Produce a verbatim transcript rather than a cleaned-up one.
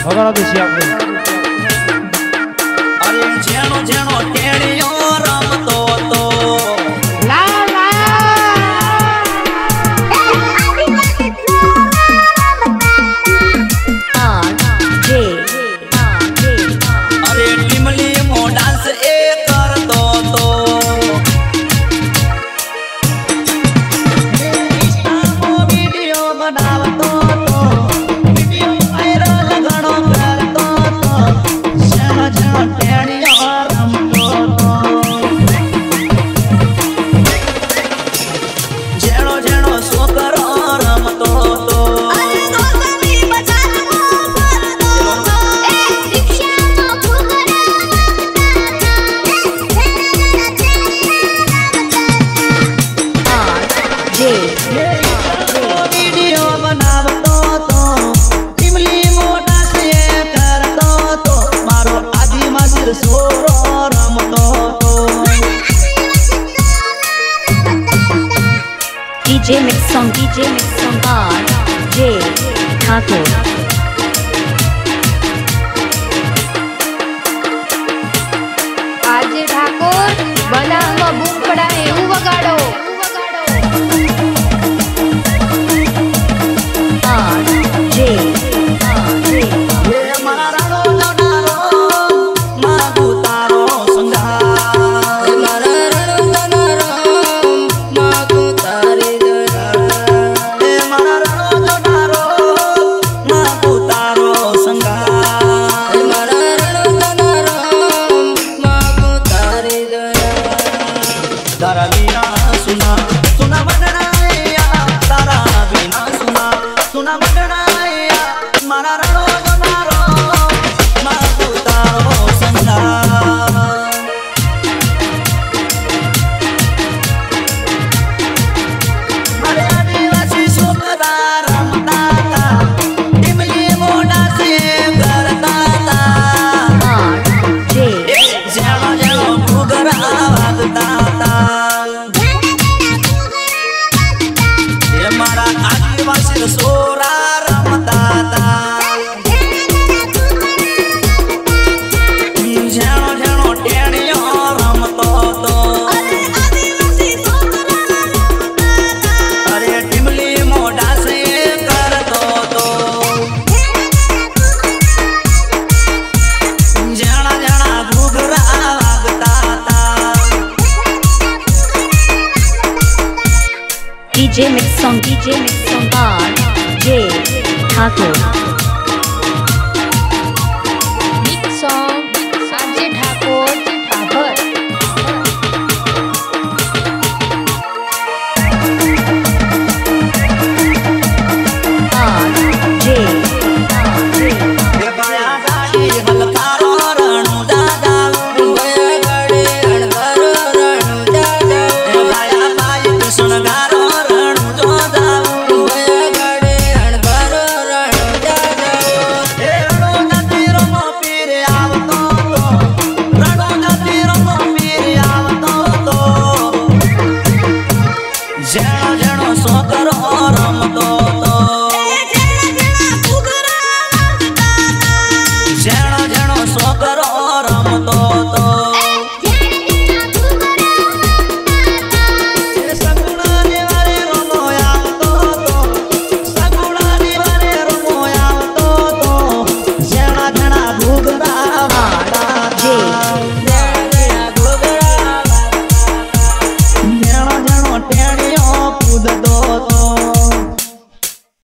વગાડો દેશી આપણે અરે જેણો જેણો ટેણીયો રમતો તો લા લા આ જે અરે ટીમલી મો ડાન્સ એ કરતો તો ઇન્સ્ટામાં વિડિયો બનાવતો તો વિડિયો વાયરલ ઘણો કરતો તો જેણો જેણો ટેણીયો રમતો તો જેણો જેણો છોકરો રમતો તો વિડિયો બનાવતો તો ટીમલી મોટા સે કરતો તો મારો આદિવાસી છોરો રમતો તો DJ mix song DJ mix song R J Thakor આજે ઠાકોર બનાવમાં બૂમ પડાય એવું વગાડો આર જે એ મારાનો લડારો માગુ તારો સંગાર એ મારાનો લડારો માગુ તારી દયા એ મારાનો લડારો માગુ તારો સંગાર એ મારાનો લડારો માગુ તારી દયા તારા વિના સુના સુના વડણાયા તારા વિના સુના સુના વડણાયા મારા રણો જનારો માગુ તારો સંગાર મારે આદિવાસી છોકરા રમતા તા ટીમલી મોડા સે કરતા તા આર જે જેણો જેણો ઘૂઘરા વાગતા તા એ મારા આદિવાસી છોરા રમતા તા જેણો જેણો ટેણીયો રમતો તો અરે ટીમલી મોઢા સે કરતો તો જેણા જેણા ઘૂઘરા વાગતા તા DJ mix song DJ mix song R J Thakor